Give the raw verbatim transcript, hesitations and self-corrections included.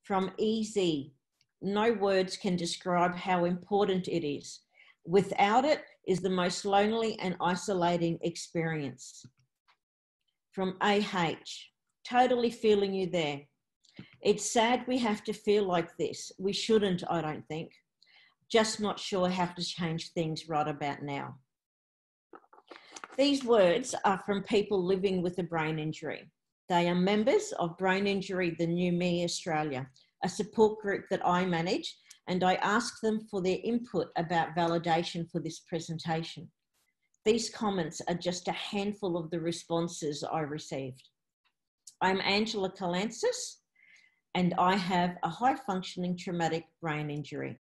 From easy, no words can describe how important it is. Without it is the most lonely and isolating experience. From A H, totally feeling you there. It's sad we have to feel like this. We shouldn't, I don't think. Just not sure how to change things right about now. These words are from people living with a brain injury. They are members of Brain Injury The New Me Australia, a support group that I manage, and I asked them for their input about validation for this presentation. These comments are just a handful of the responses I received. I'm Angela and I have a high-functioning traumatic brain injury.